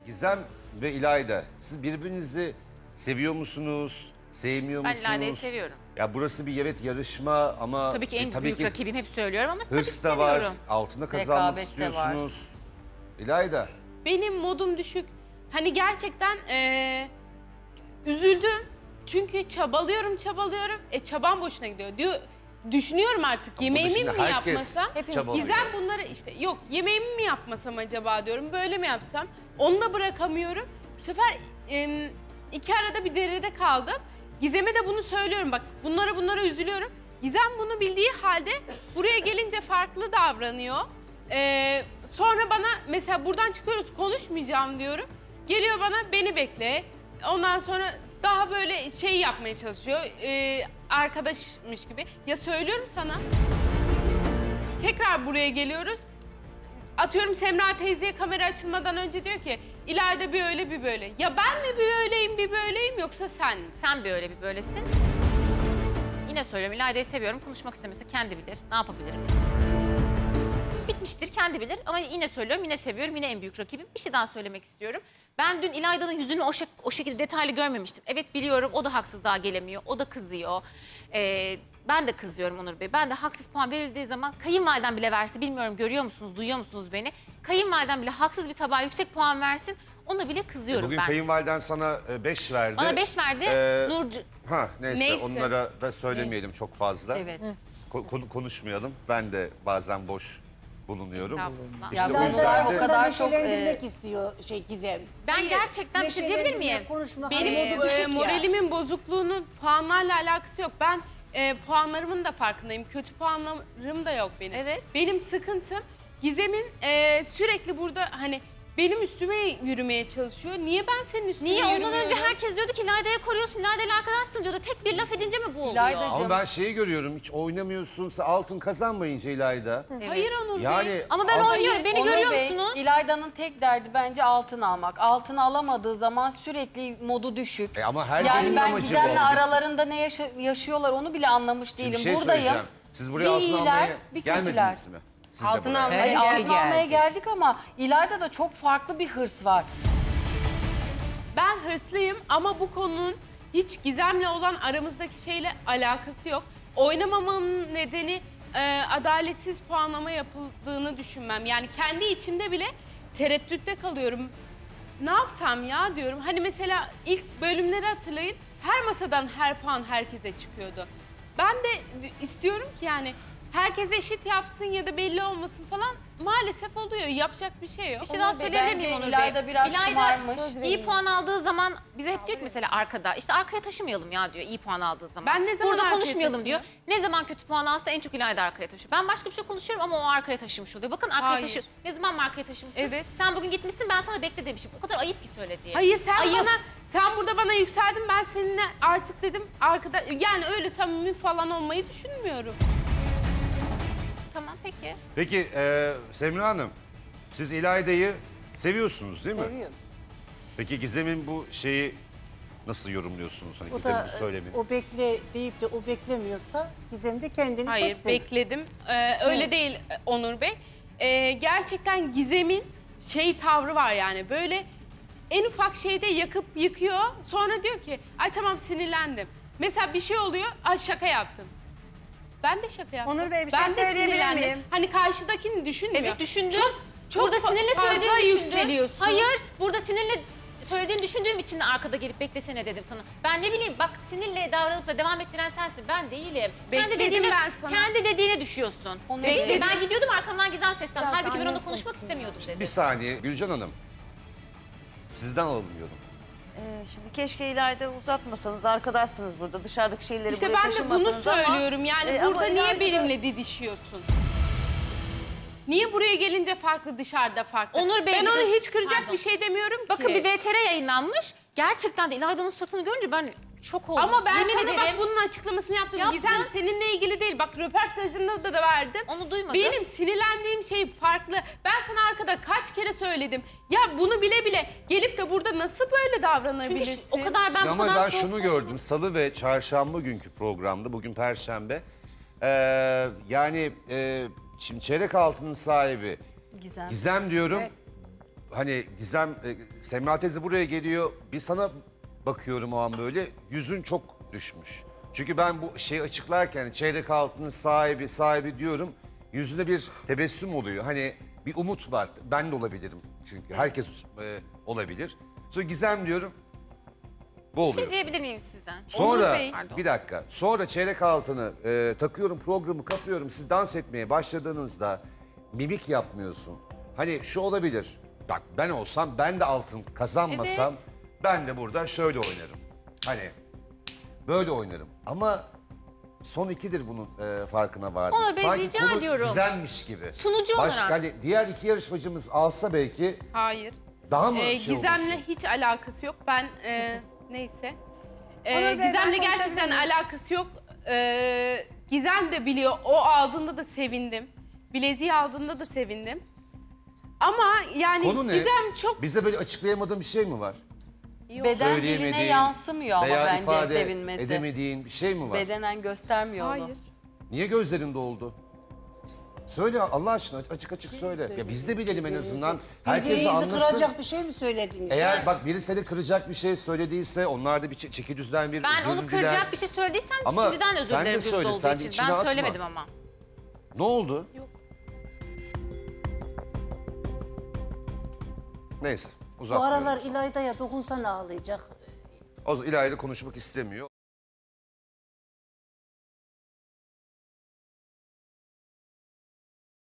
Gizem ve İlayda, siz birbirinizi seviyor musunuz? Sevmiyor musunuz? Ben İlayda'yı seviyorum. Ya burası bir yarışma ama... Tabii ki en büyük rakibim, hep söylüyorum ama tabii hırs da var, seviyorum. altına kazanmak Rekabet de var. istiyorsunuz. İlayda. Benim modum düşük. Hani gerçekten üzüldüm. Çünkü çabalıyorum. Çabam boşuna gidiyor. Düşünüyorum artık yemeğimi mi yapmasam? Gizem bunları işte yok yemeğimi mi yapmasam acaba diyorum. Böyle mi yapsam? Onu da bırakamıyorum. Bu sefer iki arada bir derede kaldım. Gizem'e de bunu söylüyorum bak bunlara üzülüyorum. Gizem bunu bildiği halde buraya gelince farklı davranıyor. Sonra bana mesela buradan çıkıyoruz konuşmayacağım diyorum. Geliyor bana beni bekle. Ondan sonra daha böyle şey yapmaya çalışıyor. Arkadaşmış gibi. Ya söylüyorum sana. Tekrar buraya geliyoruz. Atıyorum Semra teyzeye kamera açılmadan önce diyor ki İlayda bir öyle bir böyle. Ya ben mi bir öyleyim bir böyleyim yoksa sen mi? Sen bir öyle bir böylesin. Yine söylüyorum İlayda'yı seviyorum. Konuşmak istemiyorsa kendi bilir. Ne yapabilirim? Bitmiştir kendi bilir ama yine söylüyorum yine seviyorum yine en büyük rakibim. Bir şey daha söylemek istiyorum. Ben dün İlayda'nın yüzünü o şekilde detaylı görmemiştim. Evet biliyorum o da haksızlığa gelemiyor. O da kızıyor. Ben de kızıyorum Onur Bey. Ben de haksız puan verildiği zaman kayınvaliden bile verse bilmiyorum görüyor musunuz duyuyor musunuz beni? Kayınvaliden bile haksız bir tabağa yüksek puan versin ona bile kızıyorum Bugün ben. kayınvaliden sana 5 verdi. Bana 5 verdi. Nurcu... Neyse onlara da söylemeyelim çok fazla. Evet. Konuşmayalım. Ben de bazen boş bulunuyorum. Estağfurullah. İşte Ya o yüzden bunlar de- o kadar çok neşelendirmek istiyor Gizem. Ben gerçekten bir şey diyebilir miyim? Konuşmak Benim modu düşük ya. moralimin bozukluğunun puanlarla alakası yok. Ben puanlarımın da farkındayım. Kötü puanlarım da yok benim. Evet. Benim sıkıntım Gizem'in sürekli burada hani benim üstüme yürümeye çalışıyor. Niye ben senin üstüne Niye? yürümüyorum? Ondan önce herkes diyordu ki İlayda'yı koruyorsun, İlayda'yla arkadaşsın diyordu. Tek bir laf edince mi bu oluyor? İlayda'cığım. Ama ben şeyi görüyorum, hiç oynamıyorsun, altın kazanmayınca İlayda. Hayır Onur Bey. Yani Ama ben oynuyorum, beni Onur görüyor Bey, musunuz? İlayda'nın tek derdi bence altın almak. Altın alamadığı zaman sürekli modu düşük. ama her yani birinin ben amacı bu. Gizem'le aralarında ne yaşıyorlar onu bile anlamış Şimdi değilim. bir şey Buradayım. söyleyeceğim. Siz buraya Bir altın iyiler, almaya bir kötüler. gelmediniz mi? Siz de Altın buraya. almaya Evet, altın geldik. almaya geldik ama İlayda'da çok farklı bir hırs var. Ben hırslıyım ama bu konunun hiç Gizem'le olan aramızdaki şeyle alakası yok. Oynamamamın nedeni adaletsiz puanlama yapıldığını düşünmem. Yani kendi içimde bile tereddütte kalıyorum. Ne yapsam ya diyorum. Hani mesela ilk bölümleri hatırlayın. Her masadan her puan herkese çıkıyordu. Ben de istiyorum ki yani herkes eşit yapsın ya da belli olmasın falan. Maalesef oluyor. Yapacak bir şey yok. Bir şey daha Onur Bey, söyleyebilir bence miyim Onur Bey? İlayda biraz şımarmış. iyi puan aldığı zaman bize hep diyor ki mesela arkada. İşte arkaya taşımayalım ya diyor iyi puan aldığı zaman. Ben ne zaman Burada arkaya konuşmayalım diyor. taşıyorum? Ne zaman kötü puan alsa en çok İlayda arkaya taşıyor. Ben başka bir şey konuşuyorum ama o arkaya taşımış oluyor. Bakın arkaya Hayır. taşı. Ne zaman mı arkaya taşımışsın? Evet. Sen bugün gitmişsin ben sana bekle demişim. O kadar ayıp ki söylediği. Hayır Ayıp. sen burada bana yükseldin ben seninle artık dedim arkada yani öyle samimi falan olmayı düşünmüyorum. Tamam peki. Peki Semra Hanım, siz İlayda'yı seviyorsunuz değil mi? Seviyorum. Peki Gizem'in bu şeyi nasıl yorumluyorsunuz? Hani O Gizem'in da bu söylemi. o bekle deyip de o beklemiyorsa Gizem de kendini Hayır çok seviyor. bekledim. Öyle değil Onur Bey. Gerçekten Gizem'in tavrı var yani böyle en ufak şeyde yakıp yıkıyor. Sonra diyor ki ay tamam sinirlendim. Mesela bir şey oluyor ay şaka yaptım. Ben de şaka yaptım. Onur Bey, bir şey Ben de söyleyebilir sinirlendim. miyim? Hani karşıdakini düşünmüyor. Evet düşündü. Çok burada sinirle fazla söylediğini düşündü. yükseliyorsun. Hayır burada sinirle söylediğini düşündüğüm için de arkada gelip beklesene dedim sana. Ben ne bileyim bak sinirle davranıp da devam ettiren sensin ben değilim. Bekledim ben sana. Kendi dediğine düşüyorsun. Onu Bekle, bekledim. ben gidiyordum arkamdan Gizem seslendim. Biraz Halbuki ben onunla anlatsın. konuşmak istemiyordum dedi. Bir saniye Gülcan Hanım. Sizden alalım diyorum. Şimdi keşke İlayda uzatmasanız, arkadaşsınız burada. Dışarıdaki şeyleri İşte buraya ben de bunu taşımasanız ama... söylüyorum. Yani ama burada niye İlayda'da- benimle didişiyorsun? Niye buraya gelince farklı, dışarıda farklı? Onur Bey, ben onu siz- hiç kıracak Pardon. bir şey demiyorum ki. Bakın bir VTR yayınlanmış. Gerçekten de İlayda'nın suratını görünce ben şok oldum. Ama ben Yemin sana ederim, bak bunun açıklamasını yaptım. Yaptın. Gizem seninle ilgili değil. Bak röportajımda da verdim. onu duymadım. Benim sinirlendiğim şey farklı. Ben sana arkada kaç kere söyledim. Ya bunu bile bile gelip de burada nasıl böyle Çünkü davranabilirsin? o kadar ben bu Ama kadar ben soğuk şunu gördüm. Salı ve çarşamba günkü programda, bugün Perşembe. Yani şimdi çeyrek altının sahibi Gizem. Gizem diyorum. Evet. hani Gizem, Semra teyze buraya geliyor. Bir sana bakıyorum o an böyle. Yüzün çok düşmüş. Çünkü ben bu şeyi açıklarken çeyrek altının sahibi diyorum. Yüzünde bir tebessüm oluyor. Hani bir umut var. Ben de olabilirim çünkü. Herkes olabilir. Sonra Gizem diyorum. Bu Bir oluyor. şey diyebilir miyim sizden? Sonra Onur Bey. bir dakika. Sonra çeyrek altını takıyorum, programı kapıyorum. Siz dans etmeye başladığınızda mimik yapmıyorsun. Hani şu olabilir. Bak ben olsam, ben de altın kazanmasam Evet. ben de burada şöyle oynarım. Hani böyle oynarım. Ama son ikidir bunun farkına vardım. Onur Bey, Sanki rica konu ediyorum. Güzelmiş gibi. Sunucu olarak. Hani diğer iki yarışmacımız alsa belki Hayır. daha mı Gizem'le olursun? hiç alakası yok. Ben neyse. Onur Bey, ben Gizem'le gerçekten konuşabilir miyim? alakası yok. Gizem de biliyor. O aldığında da sevindim. Bileziği aldığında da sevindim. Ama yani Konu ne? Gizem çok... Bize böyle açıklayamadığın bir şey mi var? Beden diline Söyleyemediğin yansımıyor ama veya bence ifade sevinmesi. edemediğin bir şey mi var? Bedenen göstermiyor onu. Hayır. Niye gözlerin doldu? Söyle Allah aşkına, açık açık söyle. Ya biz de bilelim en azından. Herkes Birbirinizi anlasın. kıracak bir şey mi söylediniz? Eğer bak biri seni kıracak bir şey söylediyse onlarda bir çeki düzen bir Ben özür onu diler. kıracak bir şey söylediysem Ama şimdiden özür sen de dilerim dürüst söyle, olduğu sen de için. içine Ben atma. söylemedim ama. Ne oldu? Yok. Neyse Bu uzatmıyorum. aralar İlayda'ya dokunsa ne ağlayacak? O zaman İlayda konuşmak istemiyor.